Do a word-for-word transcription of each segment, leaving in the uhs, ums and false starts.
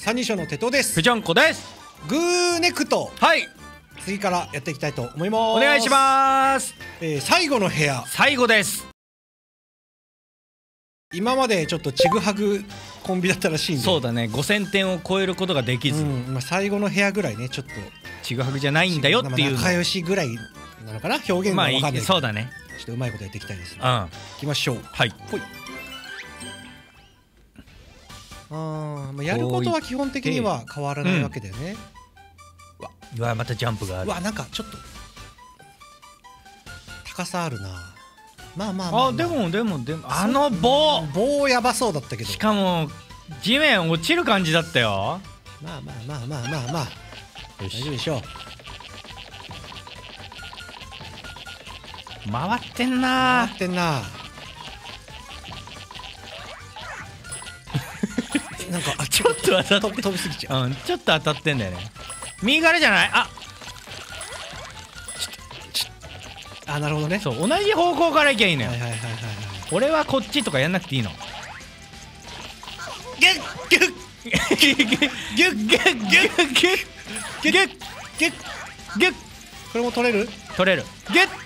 三人称の鉄塔です。 ぺちゃんこです。 グーネクト、 はい、 次からやっていきたいと思います。 お願いします。 えー、最後の部屋、 最後です。 今までちょっとちぐはぐコンビだったらしいんで、 そうだね、ごせんてんを超えることができず、 うん、まあ、最後の部屋ぐらいね、ちょっとちぐはぐじゃないんだよっていうの、 仲良しぐらいなのかな、表現が分かんないけど、 そうだね、 ちょっとうまいことやっていきたいですね。 うん、 いきましょう。 はい。 ほい。あー、まあ、やることは基本的には変わらないわけだよね。 うわ、うわ、またジャンプがある。 うわ、なんかちょっと高さあるな。まあまあまあ、まあ、 あ、でもでもでもあの棒棒やばそうだったけど、 しかも地面落ちる感じだったよ。 まあまあまあまあまあまあ、大丈夫でしょう。回ってんな回ってんな。なんかあ、 ちょっと当たって飛びすぎちゃう。 うん、ちょっと当たってんだよね。右からじゃない？あ、 あ、なるほどね。 そう、同じ方向から行きゃいいのよ。 はいはいはいはいはい。 俺はこっちとかやんなくていいの。 ギュッギュッギュッギュッギュッギュッギュッギュッギュッギュッギュッギュッ、 これも取れる？ 取れる。ギュッ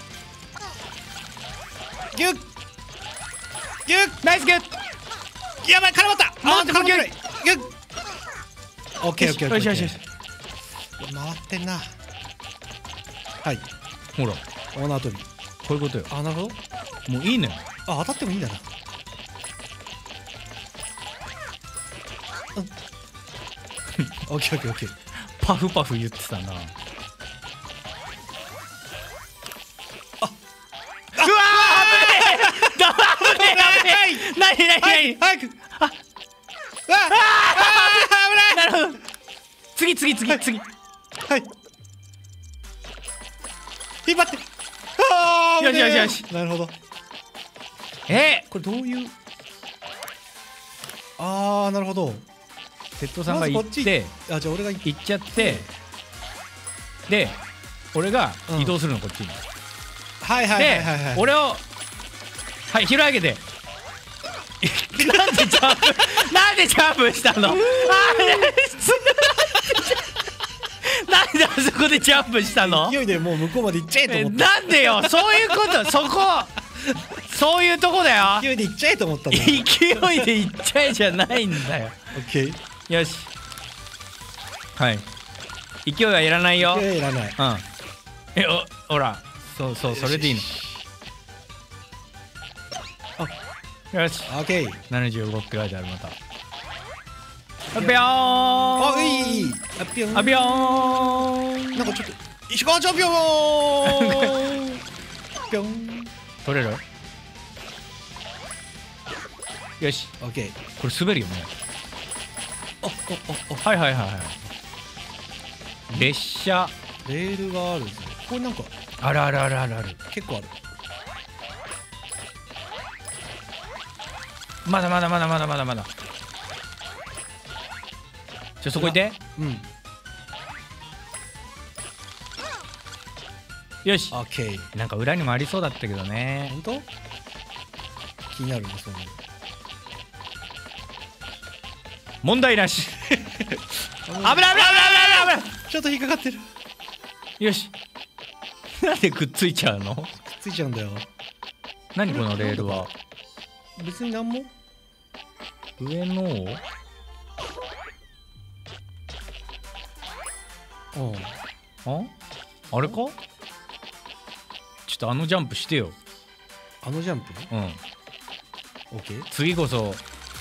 ギュッギュッ、 ナイスギュッ。 やばい、絡まった。 もっと絡まってない。ギュッ。オッケーオッケーオッケー。 よしよしよし。 回ってんな。はい。 ほら、 大縄跳び。 こういうことよ。 あ、なるほど。 もういいのよ。 あ、当たってもいいんだな。うん。オッケーオッケーオッケー。 パフパフ言ってたな。うわー、危ねえ。なになになに。 早く。あ、あ、危ない。 なるほど。次次次次。 はい。引っ張って。ああ、 よしよしよし。 なるほど。 えー、 これどういう。ああ、なるほど。 鉄塔さんが行って、 あ、じゃあ俺が行っちゃって、で、俺が移動するの、こっちに。 はいはいはいはいはい。 で、俺を、はい、広げて。なんでジャンプ、なんでジャンプしたの？あれ、なんであそこでジャンプしたの？ 勢いでもう向こうまで行っちゃえと思った。 なんでよ、そういうこと、そこ、そういうとこだよ。 勢いで行っちゃえと思ったんだ。 勢いで行っちゃえじゃないんだよ。 オッケー。 よし。はい。勢いはいらないよ。 勢いいらない。 うん。え、お、ほら、そうそう、それでいいの。よし。 オッケー。 ななじゅうごって書いてある、また。あ、ぴょーん。 あ、いいいい。あ、ぴょん。 あ、ぴょーん。 なんかちょっと石川チャンピオン。ぴょん。 取れる？よし。 オッケー。 これ滑るよね。 あ、あ、あ、 はいはいはいはい。列車。 レールがある。これなんかあるあるあるあるある。 結構ある。 まだまだまだまだまだまだ。じゃ、そこいて。 うん。 よし。 オッケー。 なんか裏にもありそうだったけどね。 本当？気になるね、その。 問題なし。危ない危ない危ない危ない危ない。 ちょっと引っかかってる。 よし。なんでくっついちゃうの？ くっついちゃうんだよ。 何このレールは。 別になんも。 上のを。 うん。 あ？あれか？ちょっとあのジャンプしてよ。 あのジャンプ？ うん。 オッケー。 次こそ。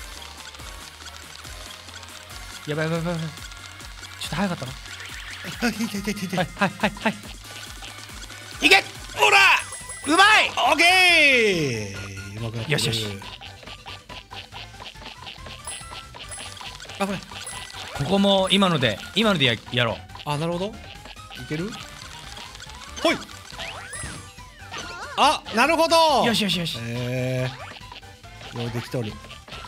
やばいやばいやばい。ちょっと早かったな。 はいはいはいはいはいはいはいはい。いけ！ ほら！ うまい！ オッケー！うまくなってる。 よしよし。 あ、これ。 ここも今ので、今ので や, やろう。 あ、なるほど。いける？ほい！あ、なるほど！ よしよしよし。 えー。ようできとる。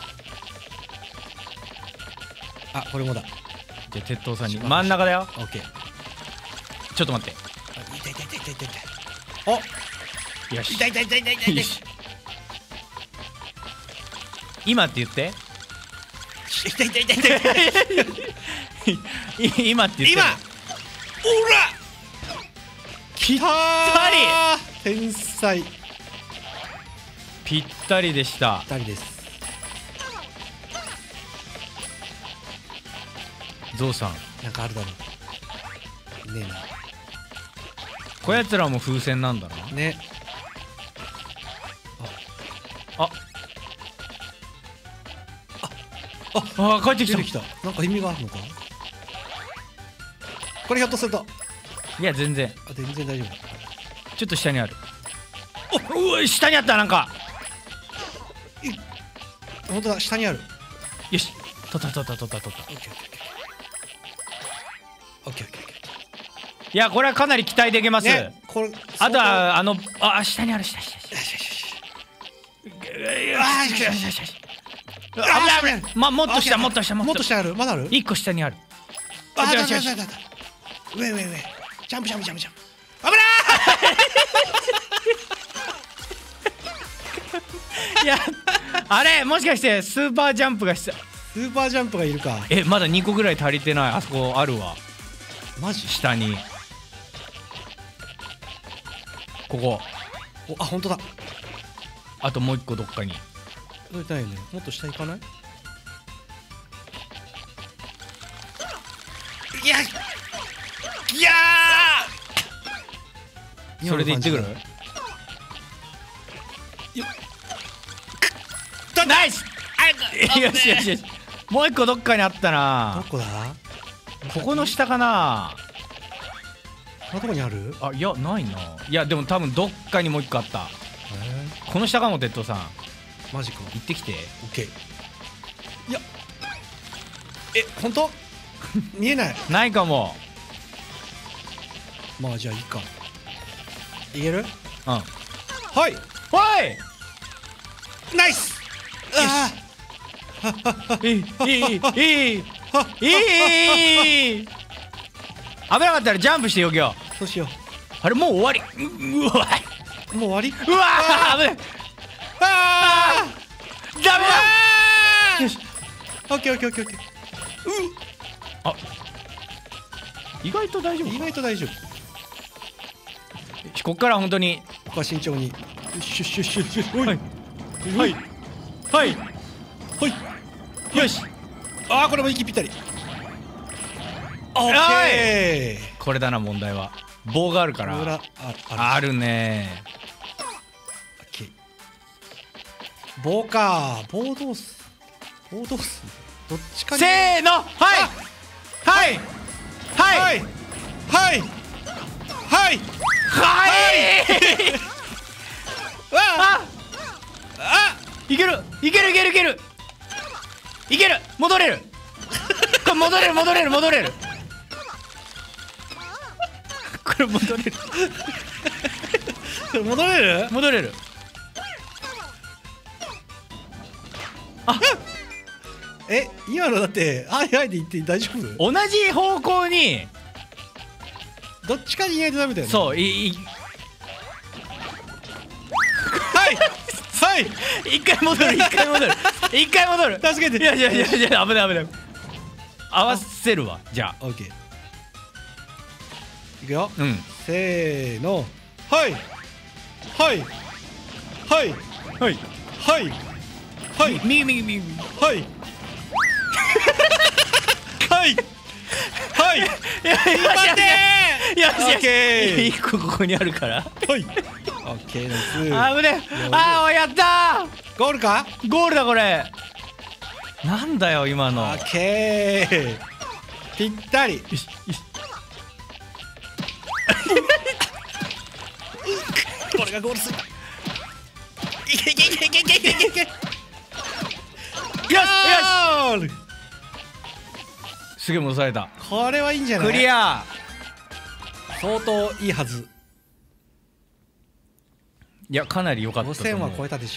あ、これもだ。 じゃあ鉄塔さんに真ん中だよ。 オッケー。 ちょっと待って。 痛い痛い痛い痛い痛い。お、 よし。 痛い痛い痛い痛い痛い。 よし。今って言って。 痛い痛い痛い痛い痛い。 今って言ってる。 今。おら。 ぴったり。 天才。 ぴったりでした。 ぴったりです。 ゾウさん。 なんかあるだろう。ねえな。 こやつらも風船なんだな。 ね。 あ。あ。あ、帰ってきた。 出てきた。なんか意味があるのか。これひょっとすると。 いや全然。 あ、全然大丈夫。 ちょっと下にある。お、うわ、下にあったなんか。 本当だ、下にある。 よし。取った取った取った取った。 オッケーオッケーオッケーオッケーオッケーオッケいやこれはかなり期待できます。 ね、これあとはあのあ下にある下下下。 よしよしよし。 あよしよしよしよし。危ない危ない。まもっと下もっと下もっと下ある。まだある。 一個下にある。 あ、だよしよし。 だだだだ。上上上。ジャンプジャンプジャンプジャンプ。危ない。 いやあれもしかしてスーパージャンプがした。 スーパージャンプがいるか。 えまだにこぐらい足りてない。あそこあるわ。 マジ？ 下に。ここ。 お、あ、本当だ。 あともう一個どっかに。 取りたいね。もっと下行かない？いや。いやー。 それで行ってくる？ナイス。よしよしよし。もう一個どっかにあったな。 どこだ？ ここの下かな。 このとこにある？ あいやないな。いやでも多分どっかにもう一個あった。この下かも。鉄塔さんマジか。 行ってきて。 オッケー。いや、え、本当？見えない。 ないかも。 まあじゃあいいか。いける？ うん。 はい。 おい。 ナイス。あいいいいいいいいいい。危なかったらジャンプしてよけよ。 そうしよあれもう終わり。ううわう。もう終わり？ うわー危ない。 あダメだ。 よし。オッケーオッケーオッケーオッケー。 あ意外と大丈夫。 意外と大丈夫。 こっから本当に。 ここは慎重に。シュッシュッシュッシュッ。 はいはいはいはい。 よし。 ああ、これも息ぴったり。オッケー。 これだな問題は。棒があるから裏ああるね。 オッケー。棒か。棒どうす。棒どうす。どっちかに。 せーの。はいはいはいはいはいはいはいわああいけるいけるいけるいけるいける。戻れる。これ戻れる戻れる戻れる。これ戻れる戻れる？ 戻れる。あえ、今のだってはいはいで言って大丈夫？ 同じ方向に。 どっちかにいないとダメだよね。 そういいはいはい一回戻る一回戻る一回戻る。 助けて。 いやいやいやいや危ない危ない。合わせるわじゃあ。 オッケー。いくよ。 うんせーの。はいはいはいはいはいはい右右右右。 はいはいはい。 待ってー。 よしよしオッケー。 一個ここにあるから。 はいオッケーです。 あぶね。あーやったゴールか？ ー。ゴールだこれ。なんだよ今の。 オッケー。ぴったり。 よしよし。 これがゴールする。いけいけいけいけいけいけいけいけ。よしよよし。 すげえ戻された。 これはいいんじゃない？ クリア。 相当いいはず。 いやかなり良かったごと思う。 せんは超えたでしょ。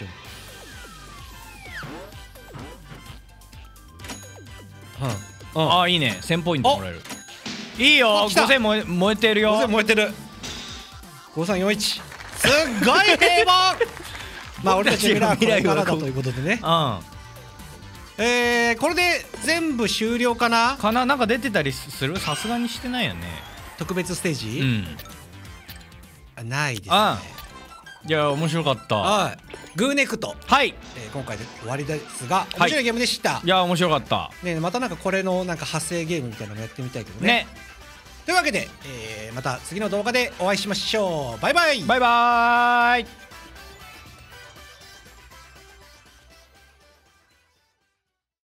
うん。 ああいいね。せんポイントもらえる。いいよ。 あ来たごせん燃え燃えてるよ。 ごせん燃えてる。ごさんよんいち。すっごい平凡。まあ俺たちの未来はこれからだということでね。 うん。 えー、これで全部終了かな。 かな、なんか出てたりする？さすがにしてないよね。 特別ステージ、 うん。 あないですね。 あいや面白かった。 はい、グーネクト、 はい。 えー、今回で終わりですが面白いゲームでした、 いや面白かった。 ね、またなんかこれのなんか派生ゲームみたいなのやってみたいけどね。 ね。 というわけで、えー、また次の動画でお会いしましょう。バイバイ。 バイバーイ。